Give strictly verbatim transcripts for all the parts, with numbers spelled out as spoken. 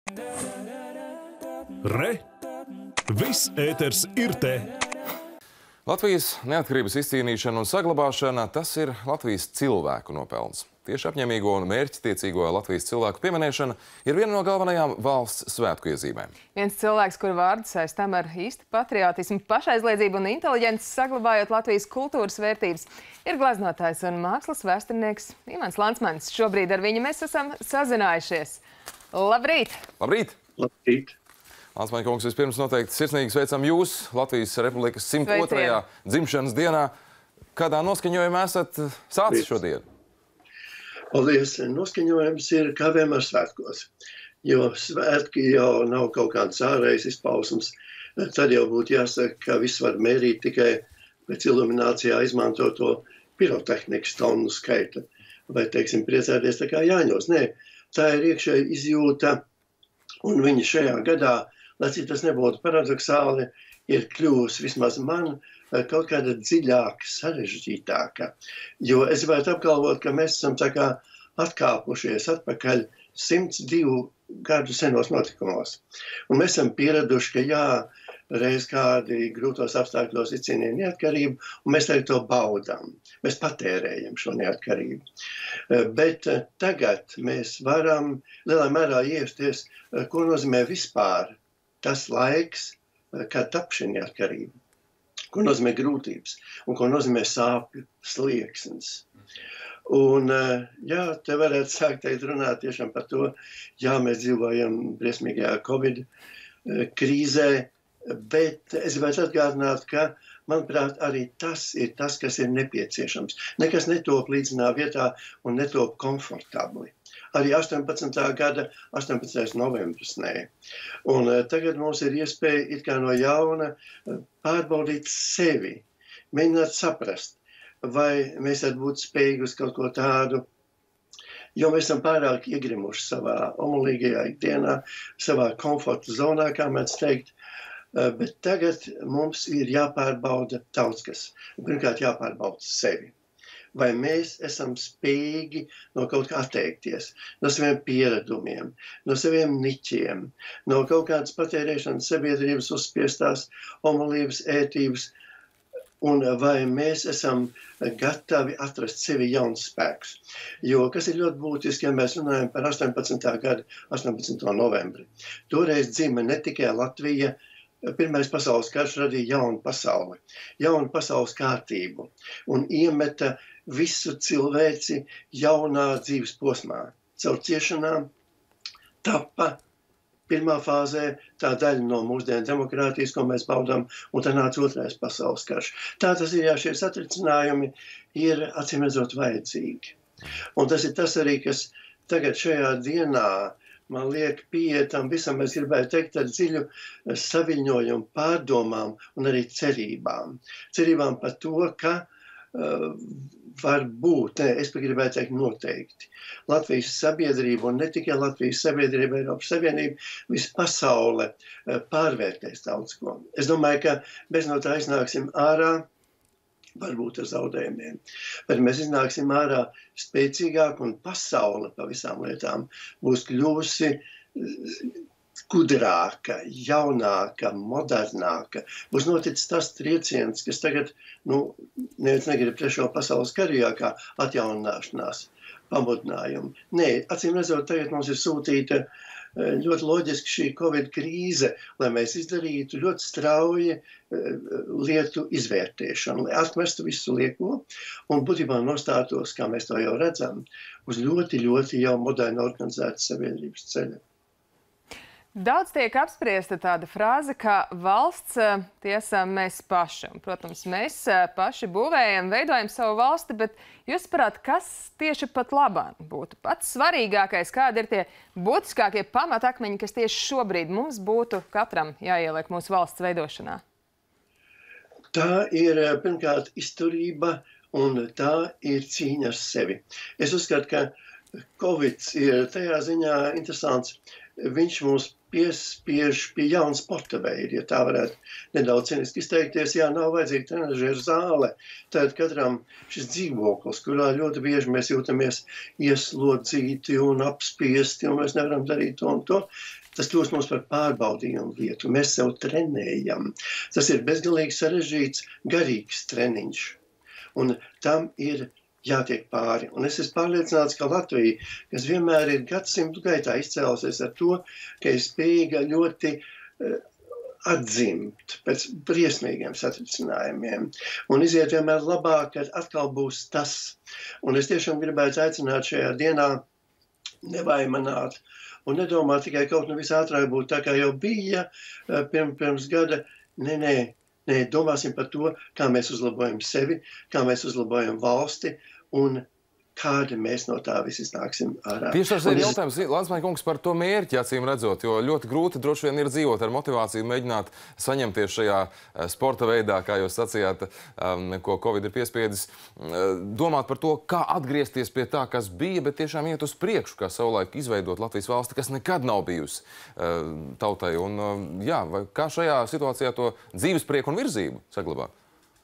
Re! Viss ēters ir te! Latvijas neatkarības izcīnīšana un saglabāšana – tas ir Latvijas cilvēku nopelns. Tieši apņēmīgo un mērķtiecīgo Latvijas cilvēku pieminēšana ir viena no galvenajām valsts svētku iezīmēm. Viens cilvēks, kuru vārdu saistām ar īstu patriotismu, pašaizliedzību un inteliģenci, saglabājot Latvijas kultūras vērtības, ir gleznotājs un mākslas vēsturnieks Imants Landsmanis. Šobrīd ar viņu mēs esam sazinājušies. Labrīt! Labrīt! Labrīt! Landsmaņa kungs, vispirms noteikti sirsnīgi sveicam jūs Latvijas Republikas simt otrajā dzimšanas dienā. Kādā noskaņojumā esat sācis šodien? Paldies! Noskaņojums ir kā vienmēr svētkos, jo svētki jau nav kaut kāds ārējs izpausums. Tad jau būtu jāsaka, ka viss var mērīt tikai pēc iluminācijā izmantoto pirotehnikas tonu skaita. Vai, teiksim, priecāties tā kā Jāņos. Nē, tā ir iekšēja izjūta, un viņi šajā gadā, lai cik tas nebūtu paradoxāli, ir kļuvusi vismaz man kaut kāda dziļāka, sarežģītāka. Jo es gribētu apgalvot, ka mēs esam tā kā atkāpušies atpakaļ simts divu gadu senos notikumos. Un mēs esam pieraduši, ka jā, reiz kādi grūtos apstākļos izcīnīja neatkarību, un mēs tagad to baudām. Mēs patērējam šo neatkarību. Bet tagad mēs varam lielā mērā iesties, ko nozīmē vispār tas laiks, kad tap šī neatkarība. Ko nozīmē grūtības un ko nozīmē sāpju slieksnis. Un, jā, te varētu sākt teikt runāt tiešām par to, jā, mēs dzīvojam briesmīgajā Covid krīzē, bet es gribētu atgādināt, ka, manuprāt, arī tas ir tas, kas ir nepieciešams. Nekas netop līdzinā vietā un netop komfortabli. Arī astoņpadsmitā gada astoņpadsmitais novembris nē. Un tagad mums ir iespēja it kā no jauna pārbaudīt sevi, mēģināt saprast, vai mēs varētu būt spējīgi uz kaut ko tādu, jo mēs esam pārāk iegrimuši savā omulīgajā ikdienā, savā komforta zonā, kā mēs teikt, bet tagad mums ir jāpārbauda daudz kas. Pirmkārt, jāpārbauda sevi. Vai mēs esam spējīgi no kaut kā atteikties, no saviem pieredumiem, no saviem niķiem, no kaut kādas patērēšanas sabiedrības uzspiestās omulības ētības, un vai mēs esam gatavi atrast sevi jauns spēks. Jo, kas ir ļoti būtiski, ja mēs runājam par astoņpadsmitā gada astoņpadsmito novembri. Toreiz dzima ne tikai Latvija, Pirmais pasaules karš radīja jaunu pasauli, jaunu pasaules kārtību un iemeta visu cilvēci jaunā dzīves posmā. Caur ciešanām tapa pirmā fāzē tā daļa no mūsdienu demokrātijas, ko mēs baudām, un tā nāca otrais pasaules karš. Tā tas ir, ja šie satricinājumi ir acīmredzot vajadzīgi. Un tas ir tas arī, kas tagad šajā dienā man liek pietam visam, es gribēju teikt ar dziļu saviņojumu pārdomām un arī cerībām. Cerībām par to, ka uh, var būt, ne, es gribēju teikt noteikti, Latvijas sabiedrība un ne tikai Latvijas sabiedrība, Eiropas Savienība, visa pasaule uh, pārvērtēs daudz ko. Es domāju, ka mēs no tā iznāksim ārā, varbūt ar zaudējumiem. Bet mēs iznāksim ārā spēcīgāk un pasaule pa visām lietām būs kļuvusi gudrāka, jaunāka, modernāka. Būs noticis tas trieciens, kas tagad, nu, neviens negrib trešo pasaules karījā kā atjaunināšanās pamudinājumu. Nē, acīm redzot, tagad mums ir sūtīta ļoti loģiski šī Covid krīze, lai mēs izdarītu ļoti strauji lietu izvērtēšanu, lai atmestu visu lieko un būtībā nostātos, kā mēs to jau redzam, uz ļoti, ļoti jau moderni organizētas sabiedrības ceļa. Daudz tiek apspriesta tāda frāze, ka valsts tie esam mēs paši. Un, protams, mēs paši būvējam, veidojam savu valsti, bet jūs saprāt, kas tieši pat labāk būtu pats svarīgākais, kādi ir tie būtiskākie pamatakmeņi, kas tieši šobrīd mums būtu katram jāieliek mūsu valsts veidošanā? Tā ir pirmkārt izturība un tā ir cīņa ar sevi. Es uzskatu, ka Covid ir tajā ziņā interesants. Viņš mums piespiež pie jauna sporta veida, ja tā varētu nedaudz ciniski izteikties. Jā, nav vajadzīga trenažera zāle. Tad katram šis dzīvoklis, kurā ļoti bieži mēs jūtamies ieslodzīti un apspiesti, un mēs nevaram darīt to un to. tas kļūst mums par pārbaudījumu vietu. Mēs sev trenējam. Tas ir bezgalīgi sarežģīts, garīgs treniņš. Un tam ir jātiek pāri. Un es esmu pārliecināts, ka Latvija, kas vienmēr ir gadsimtu gaitā izcēlusies ar to, ka ir spējīga ļoti uh, atdzimt pēc briesmīgiem satricinājumiem. Un iziet vienmēr labāk, kad atkal būs tas. Un es tiešām gribētu aicināt šajā dienā nevaimanāt un nedomāt tikai kaut nu visātrāk būt tā, kā jau bija uh, pirms, pirms gada. Nē, nē. Nē, domāsim par to, kā mēs uzlabojam sevi, kā mēs uzlabojam valsti un kādi mēs no tā visi nāksim ārā. Tieši tas ir jautājums, Landsmaņa kungs, par to mērķi, acīm redzot, jo ļoti grūti droši vien ir dzīvot ar motivāciju, mēģināt saņemties šajā sporta veidā, kā jūs sacījāt, ko Covid ir piespiedis, domāt par to, kā atgriezties pie tā, kas bija, bet tiešām iet uz priekšu, kā savulaik izveidot Latvijas valsti, kas nekad nav bijusi tautai. Un, jā, kā šajā situācijā to dzīves prieku un virzību saglabāt?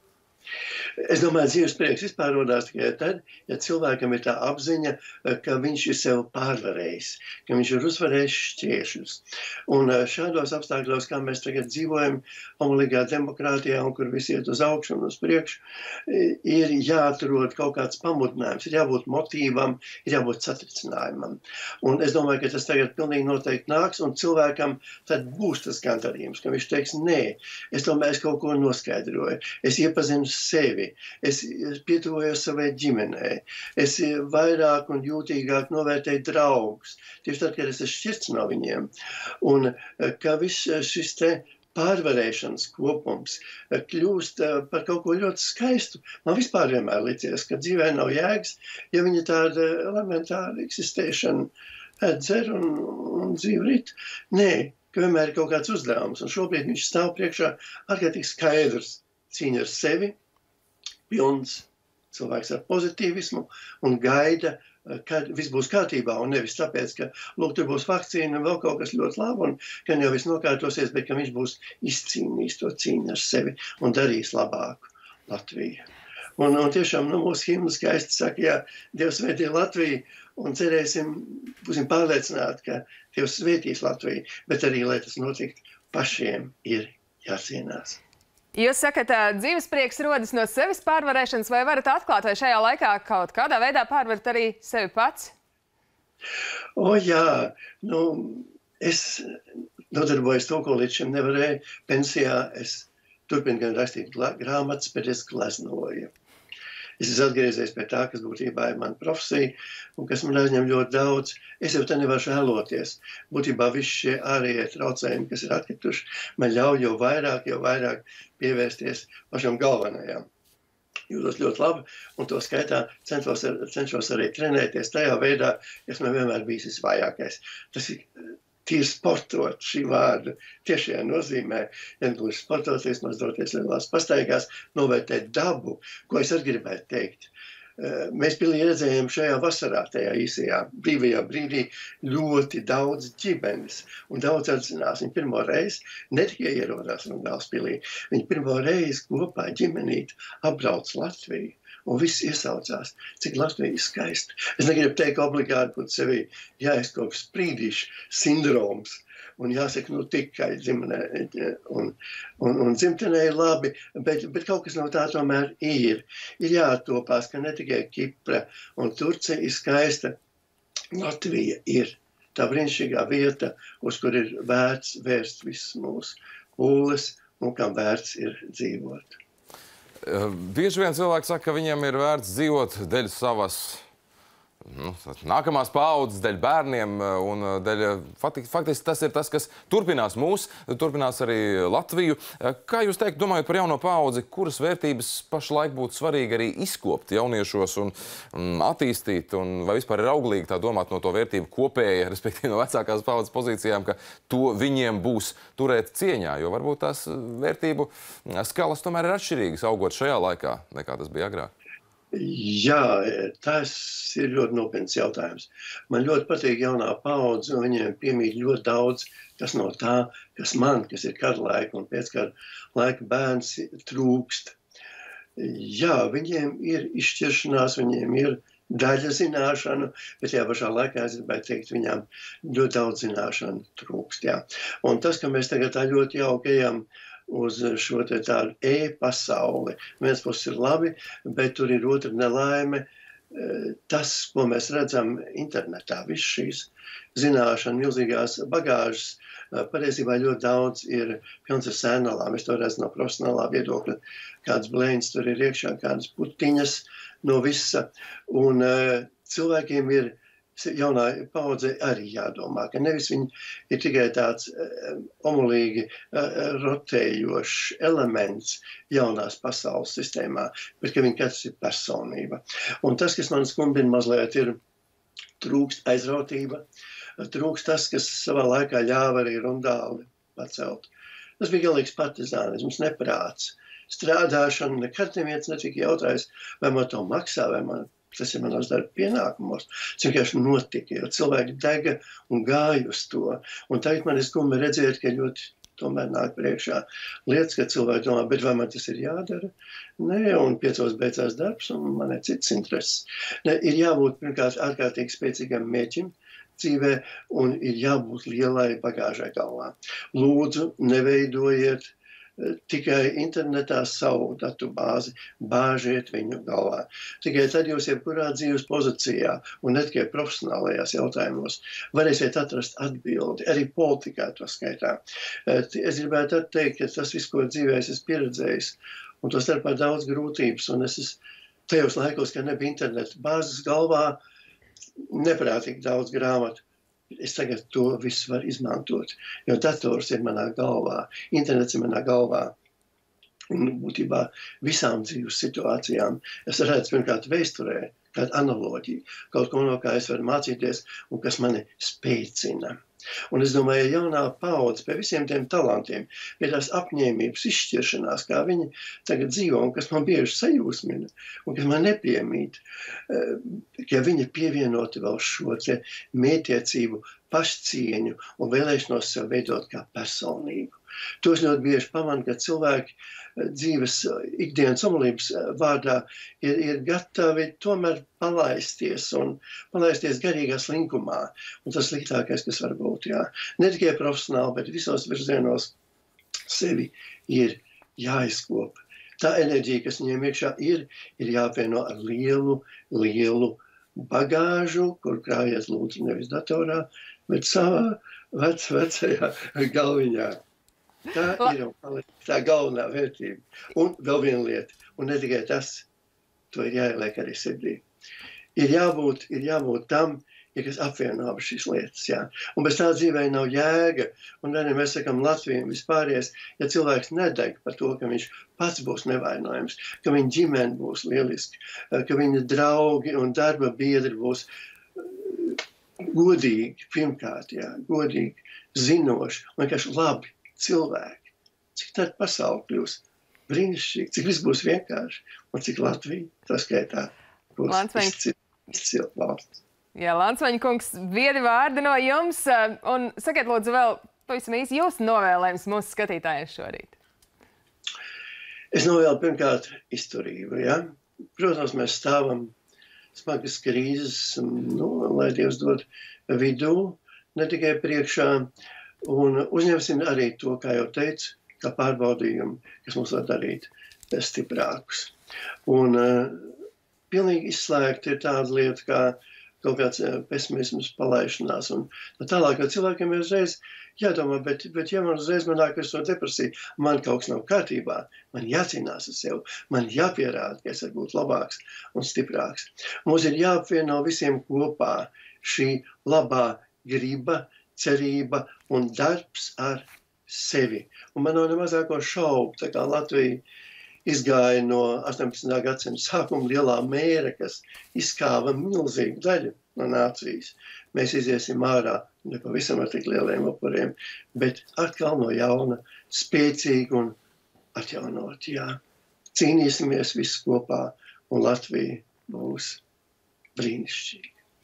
Es domāju, dzīves prieks vispār rodās tikai tad, ja cilvēkam ir tā apziņa, ka viņš ir sev pārvarējis, ka viņš ir uzvarējis šķiešļus. Un šādos apstākļos, kā mēs tagad dzīvojam, homoligā demokrātijā, un kur visi iet uz augšu un uz priekšu, ir jāatrod kaut kāds pamudinājums, ir jābūt motīvam, ir jābūt satricinājumam. Un es domāju, ka tas tagad pilnīgi noteikti nāks, un cilvēkam tad būs tas gandarījums, ka viņš teiks, nē, es tomēr es kaut ko noskaidroju, es iepazinu sevi, es pietuvojos savai ģimenei, es vairāk un jūtīgāk novērtēju draugus, tieši tad, kad es esmu šķirts no viņiem. Un ka viss šis te pārvarēšanas kopums kļūst par kaut ko ļoti skaistu. Man vispār vienmēr licies, ka dzīvē nav jēgas, ja viņa tāda elementāra eksistēšana dzer un, un dzīve rit. Nē, ka vienmēr ir kaut kāds uzdevums, un šobrīd viņš stāv priekšā ārkārtīgi skaidrs. Cīņa ar sevi, pilns cilvēks ar pozitīvismu un gaida, kad viss būs kārtībā, un nevis tāpēc, ka, lūk, tur būs vakcīna un vēl kaut kas ļoti labi, un ka jau viss nokārtosies, bet ka viņš būs izcīnījis to cīņu ar sevi un darīs labāku Latviju. Un, un tiešām, nu, mūsu himna skaisti saka, jā, Dievs svētī Latviju, un cerēsim, būsim pārliecināti, ka Dievs svētīs Latviju, bet arī, lai tas notikt, pašiem ir jācīnās. Jūs sakat, dzīves prieks rodas no sevis pārvarēšanas, vai varat atklāt, vai šajā laikā kaut kādā veidā pārvarat arī sevi pats? O, jā, nu, es nodarbojos to, ko līdz šim nevarēju. Pensijā es turpinu gan rakstīt grāmatas, bet es gleznoju. Es esmu atgriezies pie tā, kas būtībā ir mana profesija, un kas man aizņem ļoti daudz. Es jau te nevaru žēloties. Būtībā visi šie ārējie traucējumi, kas ir atkrituši, man ļauj jau vairāk, jau vairāk pievērsties pašam galvenajam. Jūtos ļoti labi, un to skaitā cenšos, cenšos arī trenēties tajā veidā, kas man vienmēr bijis visvājākais. Tas ir tīri sportot šī vārda tiešajā nozīmē, ja gluži sportoties, mazdoties lielās pastaigās, novērtēt dabu, ko es arī gribētu teikt. Mēs pilnīgi redzējām šajā vasarā, tajā īsajā brīvajā brīdī ļoti daudz ģimenes un daudz atzinās. Viņi pirmo reizi ne tikai ierodās Rungālspilī, viņi pirmo reizi kopā ģimenīt apbrauc Latviju. Un viss iesaucās, cik Latvija ir skaista. Es negribu teikt obligāti, būtu sevi jāizkop sprīdīšu sindroms. Un jāsaka, nu tikai dzimtenē, un, un, un dzimtenē ir labi, bet, bet kaut kas no tā tomēr ir. Ir jātopās, ka ne tikai Kipra un Turcija ir skaista. Latvija ir tā brīnišķīgā vieta, uz kur ir vērts vērst visas mūsu pūles un kam vērts ir dzīvot. Bieži vien cilvēki saka, ka viņiem ir vērts dzīvot dēļ savas nu, nākamās paaudzes, dēļ bērniem, un dēļ, faktiski tas ir tas, kas turpinās mūs, turpinās arī Latviju. Kā jūs teikt, domājot par jauno paaudzi, kuras vērtības pašlaik būtu svarīgi arī izkopt jauniešos un, un attīstīt, un vai vispār ir auglīgi tā domāt no to vērtību kopēja, respektīvi no vecākās paaudzes pozīcijām, ka to viņiem būs turēt cieņā, jo varbūt tās vērtību skalas tomēr ir atšķirīgas augot šajā laikā, nekā tas bija agrāk. Jā, tas ir ļoti nopietns jautājums. Man ļoti patīk jaunā paudze, un viņiem piemīt ļoti daudz, kas no tā, kas man, kas ir kara laika un pēckara laika bērns, trūkst. Jā, viņiem ir izšķiršanās, viņiem ir daļa zināšanu, bet tajā pašā laikā es gribētu teikt, viņām ļoti daudz zināšanu trūkst. Jā. Un tas, ka mēs tagad tā ļoti jauki ejam uz šo te tādu e-pasauli, viens puses ir labi, bet tur ir otra nelaime. Tas, ko mēs redzam internetā, viss šīs zināšana, milzīgās bagāžas, patiesībā ļoti daudz ir pilns ar sēnalām. Es to redzu no profesionālā viedokļa, kādas blēņas tur ir iekšā, kādas putiņas no visa. Un uh, cilvēkiem ir, jaunā paudze arī jādomā, ka nevis viņi ir tikai tāds uh, omulīgi uh, rotējošs elements jaunās pasaules sistēmā, bet ka viņi katrs ir personība. Un tas, kas man skumbina mazliet, ir trūkst aizrautība, trūkst tas, kas savā laikā ļāva arī rundāli pacelt. Tas bija galīgs partizānisms, neprāts. Strādāšana, nekad neviens netika jautājis, vai man to maksā, vai man tas ir manos darba pienākumos. Tas vienkārši notika, jo cilvēki dega un gāja uz to. Un tagad man ir skumji redzēt, ka ļoti tomēr nāk priekšā lietas, ka cilvēki domā, bet vai man tas ir jādara? Nē, un piecos beidzās darbs, un man ir cits intereses. Ne, ir jābūt pirmkārt ārkārtīgi spēcīgam mērķim dzīvē, un ir jābūt lielai bagāžai galvā. Lūdzu, neveidojiet tikai internetā savu datu bāzi, bāžiet viņu galvā. Tikai tad jūs jebkurā dzīves pozīcijā un ne tikai profesionālajās jautājumos varēsiet atrast atbildi, arī politikā to skaitā. Es gribētu teikt, ka tas viss, ko dzīvē es esmu pieredzējis, un to starpā daudz grūtības, un es esmu tajos laikos, ka nebija interneta bāzes galvā, neprātīgi daudz grāmatu. Es tagad to visu varu izmantot, jo dators ir manā galvā, internets ir manā galvā. Un būtībā visām dzīves situācijām es redzu pirmkārt vēsturē, kādu analoģiju, kaut ko no kā es varu mācīties un kas mani spēcina. Un es domāju, ja jaunā paudze pie visiem tiem talantiem, pie tās apņēmības izšķiršanās, kā viņi tagad dzīvo un kas man bieži sajūsmina un kas man nepiemīt, ka viņi pievienoti vēl šo te mētiecību, pašcieņu un vēlēšanos sev veidot kā personību. Tos ļoti bieži pamana, ka cilvēki dzīves ikdienas omulības vārdā ir, ir gatavi tomēr palaisties un palaisties garīgā slinkumā. Un tas sliktākais, kas var būt, jā. Ne tikai profesionāli, bet visos virzienos sevi ir jāizkopa. Tā enerģija, kas viņiem iekšā ir, ir jāapvieno ar lielu, lielu bagāžu, kur krājiet lūdzu nevis datorā, bet savā vec, vecajā galviņā. Tā ir tā galvenā vērtība. Un vēl viena lieta, un ne tikai tas, to ir jāieliek arī sirdī. Ir jābūt, ir jābūt tam, ja kas apvieno abas šīs lietas, jā. Un bez tā dzīvē nav jēga, un arī mēs sakam Latvijam vispāries, ja cilvēks nedeg par to, ka viņš pats būs nevainojams, ka viņa ģimene būs lieliski, ka viņa draugi un darba biedri būs godīgi, pirmkārt, jā, godīgi, zinoši, un vienkārši labi cilvēki. Cik tad pasauli kļūs brīnišķīgi, cik viss būs vienkārši, un cik Latvija, tā skaitā, būs izcila valsts. Jā, Lansvaņa kungs, viedi vārdi no jums, un sakiet lūdzu vēl pavisam īsi jūsu novēlējums mūsu skatītājiem šorīt. Es novēlu pirmkārt izturību, ja? Protams, mēs stāvam smagas krīzes, nu, lai Dievs dod vidū, ne tikai priekšā, un uzņemsim arī to, kā jau teicu, kā pārbaudījumu, kas mums var darīt stiprākus. Un uh, pilnīgi izslēgt ir tāda lieta, kā kaut kāds uh, pesimisms, palaišanās. Un tā tālāk, jo cilvēkiem ir uzreiz jādomā, bet, bet ja man uzreiz man nāk ar to depresiju, man kaut kas nav kārtībā, man jācīnās ar sevi, man jāpierāda, ka es varu būt labāks un stiprāks. Mums ir jāapvieno visiem kopā šī labā griba, cerība un darbs ar sevi. Un man nav nemazāko šaubu, tā kā Latvija izgāja no astoņpadsmitā gadsimta sākuma lielā mēra, kas izkāva milzīgu daļu no nācijas. Mēs iziesim ārā ne pavisam ar tik lieliem upuriem, bet atkal no jauna, spēcīgi un atjaunot, jā. Cīnīsimies visi kopā, un Latvija būs brīnišķīga.